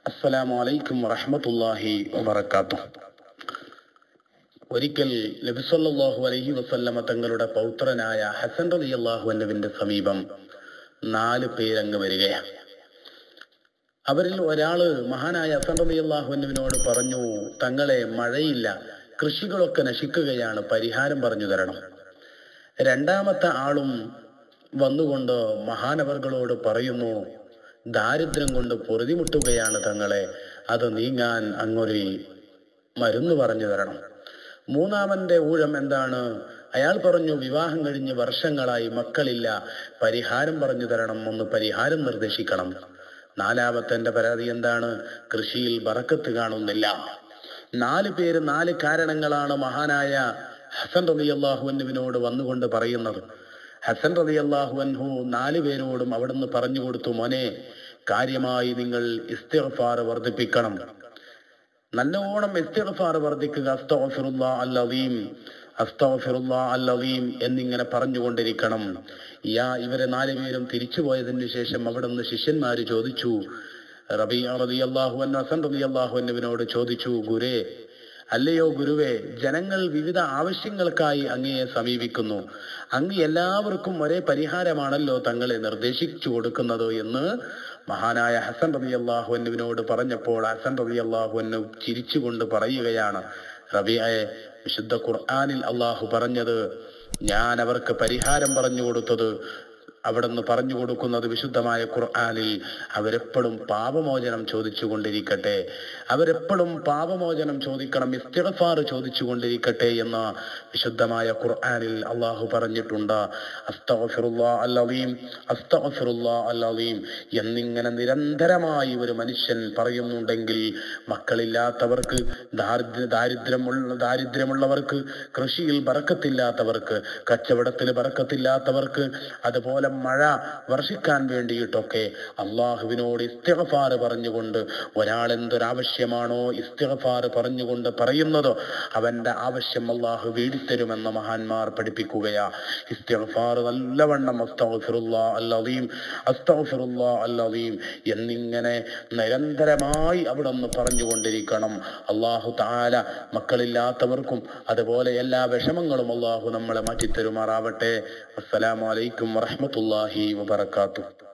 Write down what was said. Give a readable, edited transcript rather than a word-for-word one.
അസ്സലാമു അലൈക്കും വറഹ്മത്തുള്ളാഹി വബറകാതുഹു. ഒരിക്കൽ നബി സല്ലല്ലാഹു അലൈഹി വസല്ലമ തങ്ങളുടെ പൗത്രനായ ഹസൻ റളിയല്ലാഹു അൻഹുവിന്റെ സമീപം 4 പേരങ്ങ് വരികയാണ്. അവരിൽ ഒരാള് മഹാനായ ഹസൻ റളിയല്ലാഹു അൻഹുവിനോട് പറഞ്ഞു, തങ്ങളെ മഴയില്ല, കൃഷികളൊക്കെ നശിക്കുകയാണ്, പരിഹാരം പറഞ്ഞു തരണം. രണ്ടാമത്തെ ആളും വന്നുകൊണ്ട് മഹാനവർകളോട് പറയുന്നു, ദാരിദ്ര്യം കൊണ്ട് പൊറുതിമുട്ടുകയാണ് തങ്ങളെ, അത് നീങ്ങാൻ അങ്ങൊരു മരുന്ന് പറഞ്ഞു തരണം. മൂന്നാമന്റെ ഊഴം എന്താണ്? അയാൾ പറഞ്ഞു, വിവാഹം കഴിഞ്ഞ് വർഷങ്ങളായി, മക്കളില്ല, പരിഹാരം പറഞ്ഞു തരണം, ഒന്ന് പരിഹാരം നിർദ്ദേശിക്കണം. നാലാമത്തെ പരാതി എന്താണ്? കൃഷിയിൽ ബറക്കത്ത് കാണുന്നില്ല. 4 പേര് 4 കാരണങ്ങളാണ് മഹാനായ ഹസൻ റളിയല്ലാഹു അൻഹുവിനോട് വന്നുകൊണ്ട് പറയുന്നത്. ഹസൻ റളിയല്ലാഹു അൻഹു 4 പേരോടും അവിടുന്ന് പറഞ്ഞു കൊടുത്തു, മോനെ, കാര്യമായി നിങ്ങൾ ഇസ്തിഗ്ഫാർ വർദ്ധിപ്പിക്കണം, നല്ലോണം ഇസ്തിഗ്ഫാർ വർദ്ധിക്കുക. അസ്തഗ്ഫിറുല്ലാഹ് അൽ-അദീം, അസ്തഗ്ഫിറുല്ലാഹ് അൽ-അദീം എന്നിങ്ങനെ പറഞ്ഞുകൊണ്ടിരിക്കണം. ഇവരെ 4 പേരും തിരിച്ചു പോയതിനു ശേഷം അവിടുന്ന് ശിഷ്യന്മാര് ചോദിച്ചു, റബീഅ റളിയല്ലാഹു അൻഹു ഹസൻ റളിയല്ലാഹു അൻഹുവിനോട് ചോദിച്ചു, അല്ലയോ ഗുരുവേ, ജനങ്ങൾ വിവിധ ആവശ്യങ്ങൾക്കായി അങ്ങയെ സമീപിക്കുന്നു, അങ്ങ് എല്ലാവർക്കും ഒരേ പരിഹാരമാണല്ലോ തങ്ങളെ നിർദ്ദേശിച്ചു കൊടുക്കുന്നത് എന്ന് മഹാനായ ഹസൻ റളിയല്ലാഹു അൻഹുവിനോട് പറഞ്ഞപ്പോൾ ഹസൻ റളിയല്ലാഹു അൻഹു ചിരിച്ചുകൊണ്ട് പറയുകയാണ്, റബീഅയെ, വിശുദ്ധ ഖുർആനിൽ അള്ളാഹു പറഞ്ഞത്, ഞാൻ അവർക്ക് പരിഹാരം പറഞ്ഞു കൊടുത്തത്, അവിടുന്ന് പറഞ്ഞു കൊടുക്കുന്നത് വിശുദ്ധമായ ഖുർആനിൽ അവരെപ്പോഴും പാപമോചനം ചോദിച്ചു കൊണ്ടിരിക്കട്ടെ, അവരെപ്പോഴും പാപമോചനം ചോദിക്കണം, ഇസ്തിഗ്ഫാർ ചോദിച്ചു കൊണ്ടിരിക്കട്ടെ എന്ന് വിശുദ്ധമായ ഖുർആനിൽ അള്ളാഹു പറഞ്ഞിട്ടുണ്ട്. അസ്തഗ്ഫിറുല്ലാഹ് അൽ-അദീം, അസ്തഗ്ഫിറുല്ലാഹ് അൽ-അദീം എന്നിങ്ങനെ നിരന്തരമായി ഒരു മനുഷ്യൻ പറയുന്നുണ്ടെങ്കിൽ, മക്കളില്ലാത്തവർക്ക്, ദാരിദ്ര്യമുള്ളവർക്ക്, കൃഷിയിൽ ബറക്കത്തില്ലാത്തവർക്ക്, കച്ചവടത്തിൽ ബറക്കത്തില്ലാത്തവർക്ക്, അതുപോലെ മഴ വർഷിക്കാൻ വേണ്ടിയിട്ടൊക്കെ അള്ളാഹുവിനോട് ഇസ്തിഗ്ഫാർ പറഞ്ഞുകൊണ്ട്, ഒരാൾ എന്തൊരാവശ്യമാണോ ഇസ്തിഗ്ഫാർ പറഞ്ഞുകൊണ്ട് പറയുന്നത്, അവന്റെ ആവശ്യം അള്ളാഹു വീടിത്തരുമെന്ന് മഹാന്മാർ പഠിപ്പിക്കുകയാ. ഇസ്തിഗ്ഫാർ നല്ലവണ്ണം അസ്തഗ്ഫിറുല്ലാഹ് അൽ-അദീം, അസ്തഗ്ഫിറുല്ലാഹ് അൽ-അദീം എന്നിങ്ങനെ നിരന്തരമായി അവിടെ നിന്ന് പറഞ്ഞുകൊണ്ടിരിക്കണം. അള്ളാഹു തആല മക്കളില്ലാത്തവർക്കും അതുപോലെ എല്ലാ വിഷമങ്ങളും അള്ളാഹു നമ്മളെ മാറ്റിത്തരുമാറാവട്ടെ. അസ്സലാമു അലൈക്കും വറഹ്മത്തുള്ളാഹി വബറകാതുഹു.